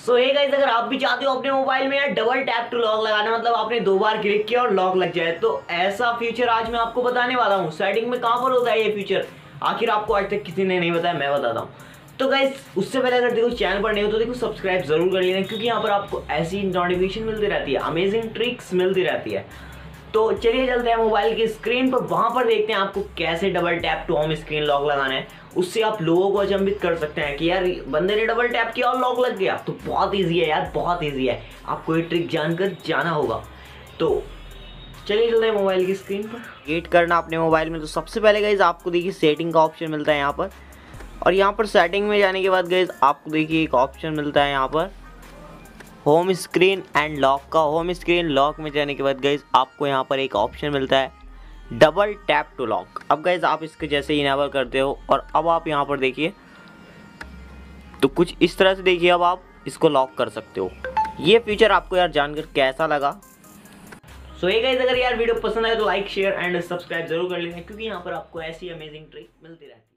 सो hey guys, अगर आप भी चाहते हो अपने मोबाइल में यार डबल टैप टू लॉक लगाना, मतलब आपने 2 बार क्लिक किया और लॉक लग जाए, तो ऐसा फीचर आज मैं आपको बताने वाला हूँ। सेटिंग में कहाँ पर होता है ये फीचर, आखिर आपको आज तक किसी ने नहीं बताया, मैं बताता हूँ। तो गाइस उससे पहले अगर देखो चैनल पर नहीं हो तो देखो सब्सक्राइब जरूर कर लेना, क्योंकि यहाँ पर आपको ऐसी नोटिफिकेशन मिलती रहती है, अमेजिंग ट्रिक्स मिलती रहती है। तो चलिए चलते हैं मोबाइल की स्क्रीन पर, वहां पर देखते हैं आपको कैसे double tap to home screen lock लगाना है। उससे आप लोगों को अचंभित कर सकते हैं कि यार बंदे ने डबल टैप किया और लॉक लग गया। तो बहुत इजी है यार, बहुत इजी है, आपको ये ट्रिक जानकर जाना होगा। तो चलिए चलते हैं मोबाइल की स्क्रीन पर। क्रिएट करना अपने मोबाइल में, तो सबसे पहले गाइज आपको देखिए सेटिंग का ऑप्शन मिलता है यहाँ पर, और यहाँ पर सेटिंग में जाने के बाद गाइज आपको देखिए एक ऑप्शन मिलता है यहाँ पर होम स्क्रीन एंड लॉक का। होम स्क्रीन लॉक में जाने के बाद गाइज आपको यहाँ पर एक ऑप्शन मिलता है डबल टैप टू लॉक। अब गाइज आप इसके जैसे इनेबल करते हो और अब आप यहाँ पर देखिए तो कुछ इस तरह से देखिए, अब आप इसको लॉक कर सकते हो। ये फीचर आपको यार जानकर कैसा लगा? सो ये गाइज, अगर यार वीडियो पसंद आए तो लाइक शेयर एंड सब्सक्राइब जरूर कर लेना, क्योंकि यहाँ पर आपको ऐसी अमेजिंग ट्रिक मिलती रहती है।